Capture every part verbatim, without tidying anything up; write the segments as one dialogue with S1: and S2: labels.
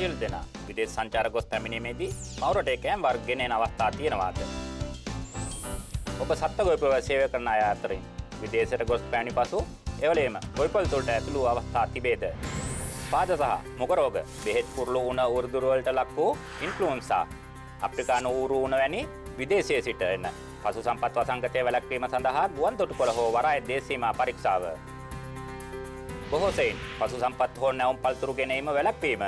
S1: සියලු දෙනා විදේශ සංචාර ගොස් පැමිණීමේදී මවුරට එකෑම් වර්ග ගෙන එන අවස්ථා තියෙනවාද? ඔබ සත්ත්ව ගොවිපළ සේවය කරන අය අතරින් විදේශයට ගොස් පැමිණි පසු එවලේම ගොවිපළ තුළට ඇතුළු අවස්ථා තිබේද? පාද සහ මුඛ රෝග, බෙහෙත් කුරුළු උණ උරුදුර වලට ලක් වූ ඉන්ෆ්ලුවෙන්සා, අප්‍රිකානු ඌරු උණ වැනි විදේශයේ සිට එන පසු සම්පත් වසංගතය වැළැක්වීම සඳහා ගුවන් තොටුපළ හෝ වරාය දේශීමා පරීක්ෂාව. බොහෝ සෙයින් පසු සම්පත් හෝ නැවුම් පළතුරු ගෙනීම වැළැක්වීම.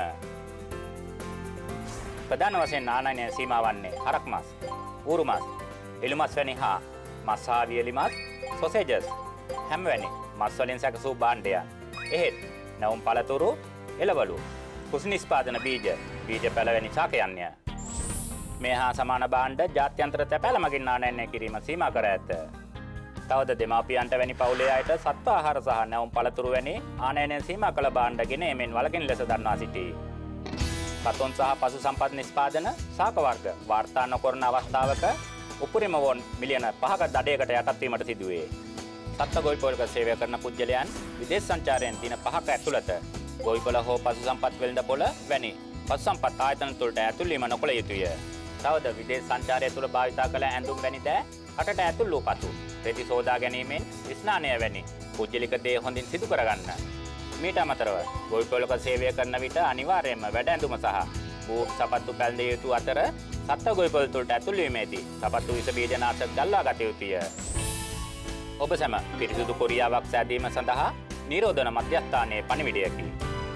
S1: ප්‍රධාන වශයෙන් ආනයනය සීමා වන්නේ හරක් මස්, ඌරු මස්, එළු මස් වැනි හා මස් හා වියලි මස්, සොසේජස්, හැම වැනි මස් වලින් සැකසූ භාණ්ඩයන්. එහෙත් නැවුම් පළතුරු, එළවලු, කුසු නිෂ්පාදන බීජ, බීජ පැළ වැනි ශාකයන්ය. මේ හා සමාන භාණ්ඩ ජාත්‍යන්තර තැපැල මගින් ආනයනය කිරීම සීමා කර ඇත. තවද දෙමාපියන්ට වැනි පවුලේ අයට සත්ව ආහාර සහ නැවුම් පළතුරු වැනි ආනයනය සීමා කළ භාණ්ඩ ගෙන එමෙන් වළකින ලෙස දන්වා සිටී. සතුන් සහ පසු සම්පත් නිෂ්පාදන ශාක වර්ග වාර්තා නොකරන අවස්ථාවක උපරිම වොන් මිලියන පහක දඩයකට යටත් වීමට සිදුවේ. සත්ත්ව ගොවිපළක සේවය කරන පුද්ගලයන් විදේශ සංචාරයෙන් දින පහක ඇතුළත ගොවිපළ හෝ පසු සම්පත් වෙළඳපොළ වැනි පසු සම්පත් ආයතන තුළට ඇතුල් වීම නොකළ යුතුය. තවද විදේශ සංචාරය තුළ භාවිතා කළ ඇඳුම් වැනි දෑ රටට ඇතුල් වූ පසු රෙදි සෝදා ගැනීමෙන් ස්නානය වැනි පුද්ගලික දේ හොඳින් සිදු කරගන්න. මීට අමතරව ගොවිපළක සේවය කරන විට අනිවාර්යයෙන්ම වැඩ ඇඳුම සහ බූට් සපත්තු පැළඳිය යුතු අතර සත්ත්ව ගොවිපළ තුළට ඇතුල් වීමේදී සපත්තු විස බීජනාශක ගල්වා ගත යුතුය. ඔබ සැම පිරිසුදු කොරියාවක් සෑදීම සඳහා නිරෝධන මධ්‍යස්ථානයේ පණිවිඩයකි.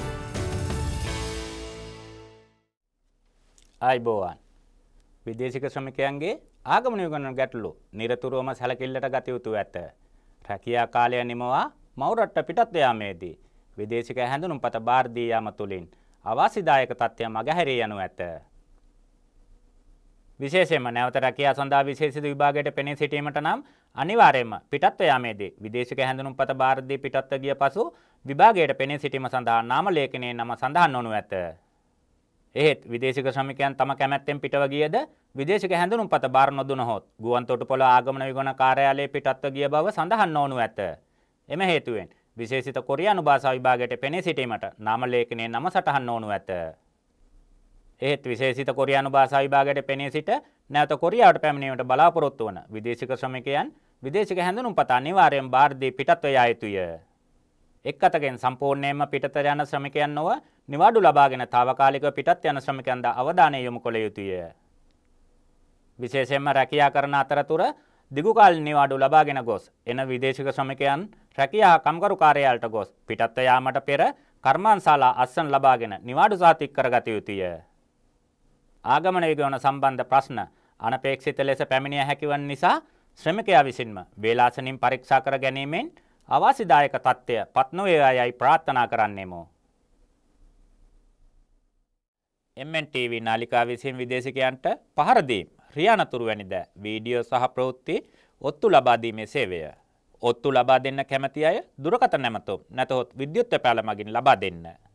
S1: ආයිබෝවන්. විදේශික ශ්‍රමිකයන්ගේ ආගමන යුගන ගැටලු නිරතුරුවම සැලකිල්ලට ගත යුතු ඇත. රැකියා කාලය නිමවා මවුරට පිටත් යාමේදී විදේශික හැඳුනුම්පත බාර දී යාම තුළින් අවාසිදායක තත්ත්වය මගහැරී යනු ඇත. විශේෂයෙන්ම නැවත රැකියා සඳහා විශේෂිත විභාගයට පෙනී සිටීමට නම් අනිවාර්යයෙන්ම පිටත්ව යාමේදී විදේශික හැඳුනුම්පත බාර දී පිටත්ව ගිය පසු විභාගයට පෙනී සිටීම සඳහා නාම ලේඛනයේ නම සඳහන් වනු ඇත. එහෙත් විදේශික ශ්‍රමිකයන් තම කැමැත්තෙන් පිටව ගියද විදේශික හැඳුනුම්පත බාර නොදුනහොත් ගුවන් තොටුපළ ආගමන විගණන කාර්යාලයේ පිටත්ව ගිය බව සඳහන් නොවනු ඇත. එම හේතුවෙන් විශේෂිත කොරියානු භාෂා විභාගයට පෙනී සිටීමට නාම ලේඛනයේ නම සටහන් නොවනු ඇත. එහෙත් විශේෂිත කොරියානු භාෂා විභාගයට පෙනී සිට නැවත කොරියාවට පැමිණීමට බලාපොරොත්තු වන විදේශික ශ්‍රමිකයන් විදේශික හැඳුනුම්පත අනිවාර්යෙන් බාර දී පිටත්ව යා යුතුය. එක් අතකින් සම්පූර්ණයෙන්ම පිටත යන ශ්‍රමිකයන් නොව නිවාඩු ලබාගෙන తాවකාලිකව පිටත් යන ශ්‍රමිකයන්ද අවධානය යොමු කළ යුතුය. විශේෂයෙන්ම රැකියා කරන අතරතුර දිගු කාල නිවාඩු ලබාගෙන ගොස් එන විදේශික ශ්‍රමිකයන් රැකියා කම්කරු කාර්යාලයට ගොස් පිටත් යාමට පෙර කර්මාන්තශාලා අත්සන් ලබාගෙන නිවාඩු සාතික කරගත යුතුය. ආගමන විගණන සම්බන්ධ ප්‍රශ්න අනපේක්ෂිත ලෙස පැමිණිය හැකි වන නිසා ශ්‍රමිකයා විසින්ම වේලාසනින් පරීක්ෂා කර ගැනීමෙන් අවාසිදායක තත්ත්වය පත් නොවේ යයි ප්‍රාර්ථනා කරන්නෙමු. එම් එන් ටී වී නාලිකා විසින් විදේශිකයන්ට පහර දීම, රියානතුරු වැනි ද වීඩියෝ සහ ප්‍රවෘත්ති ඔත්තු ලබා දීමේ සේවය. ඔත්තු ලබා දෙන්න කැමැති අය දුරකථන නැමැතුම් නැතහොත් විද්‍යුත් පැල මගින් ලබා දෙන්න.